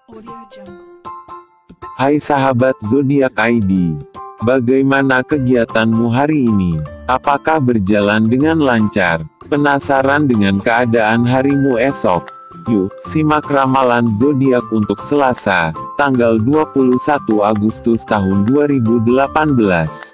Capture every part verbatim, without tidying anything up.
Hai sahabat Zodiak I D, bagaimana kegiatanmu hari ini? Apakah berjalan dengan lancar? Penasaran dengan keadaan harimu esok? Yuk, simak ramalan zodiak untuk Selasa, tanggal dua puluh satu Agustus tahun dua ribu delapan belas.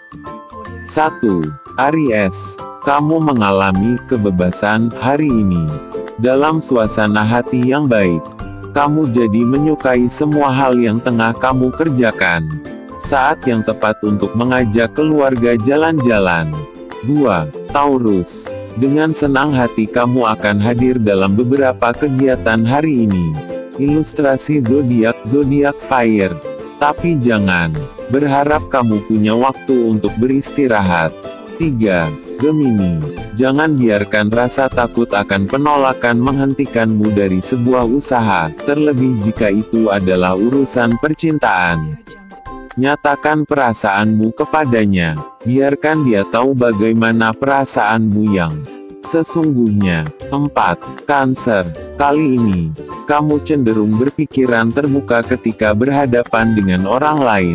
satu. Aries, kamu mengalami kebebasan hari ini. Dalam suasana hati yang baik, kamu jadi menyukai semua hal yang tengah kamu kerjakan. Saat yang tepat untuk mengajak keluarga jalan-jalan. dua. Taurus, dengan senang hati kamu akan hadir dalam beberapa kegiatan hari ini. Ilustrasi zodiak zodiak fire. Tapi jangan berharap kamu punya waktu untuk beristirahat. tiga. Gemini, jangan biarkan rasa takut akan penolakan menghentikanmu dari sebuah usaha, terlebih jika itu adalah urusan percintaan. Nyatakan perasaanmu kepadanya, biarkan dia tahu bagaimana perasaanmu yang sesungguhnya. empat. Cancer, kali ini, kamu cenderung berpikiran terbuka ketika berhadapan dengan orang lain.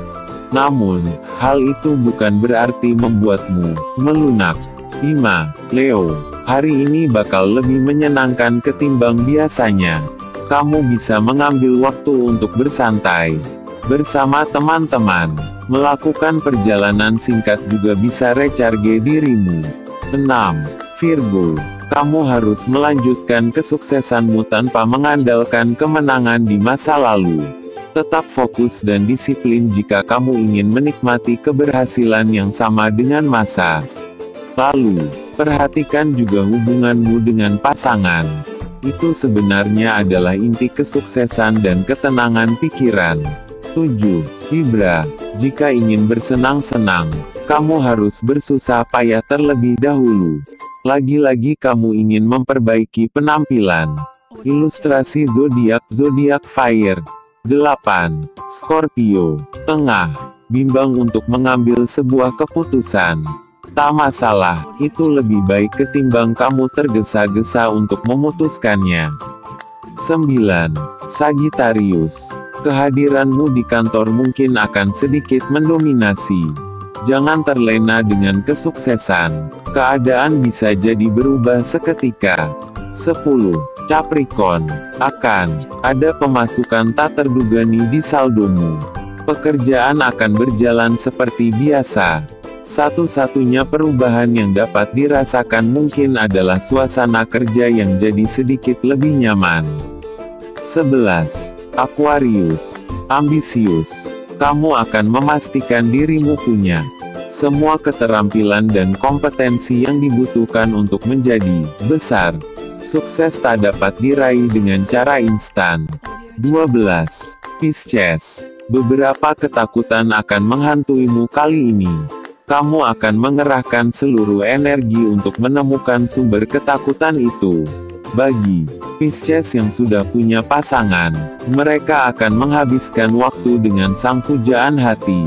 Namun, hal itu bukan berarti membuatmu melunak. lima. Leo, hari ini bakal lebih menyenangkan ketimbang biasanya. Kamu bisa mengambil waktu untuk bersantai bersama teman-teman. Melakukan perjalanan singkat juga bisa recharge dirimu. enam. Virgo, kamu harus melanjutkan kesuksesanmu tanpa mengandalkan kemenangan di masa lalu. Tetap fokus dan disiplin jika kamu ingin menikmati keberhasilan yang sama dengan masa lalu. Perhatikan juga hubunganmu dengan pasangan. Itu sebenarnya adalah inti kesuksesan dan ketenangan pikiran. tujuh. Libra, jika ingin bersenang-senang, kamu harus bersusah payah terlebih dahulu. Lagi-lagi kamu ingin memperbaiki penampilan. Ilustrasi zodiak zodiak fire. delapan. Scorpio, tengah bimbang untuk mengambil sebuah keputusan. Tak masalah, itu lebih baik ketimbang kamu tergesa-gesa untuk memutuskannya. sembilan. Sagittarius, kehadiranmu di kantor mungkin akan sedikit mendominasi. Jangan terlena dengan kesuksesan. Keadaan bisa jadi berubah seketika. sepuluh. Capricorn, akan ada pemasukan tak terduga nih di saldomu. Pekerjaan akan berjalan seperti biasa. Satu-satunya perubahan yang dapat dirasakan mungkin adalah suasana kerja yang jadi sedikit lebih nyaman. sebelas. Aquarius, ambisius, kamu akan memastikan dirimu punya semua keterampilan dan kompetensi yang dibutuhkan untuk menjadi besar. Sukses tak dapat diraih dengan cara instan. dua belas. Pisces, beberapa ketakutan akan menghantuimu kali ini. Kamu akan mengerahkan seluruh energi untuk menemukan sumber ketakutan itu. Bagi Pisces yang sudah punya pasangan, mereka akan menghabiskan waktu dengan sang pujaan hati.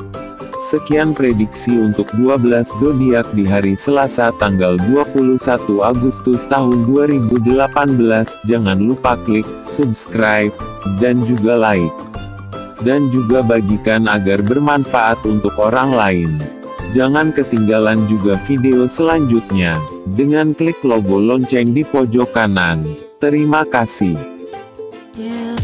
Sekian prediksi untuk dua belas zodiak di hari Selasa tanggal dua puluh satu Agustus tahun dua ribu delapan belas. Jangan lupa klik subscribe dan juga like. Dan juga bagikan agar bermanfaat untuk orang lain. Jangan ketinggalan juga video selanjutnya dengan klik logo lonceng di pojok kanan. Terima kasih.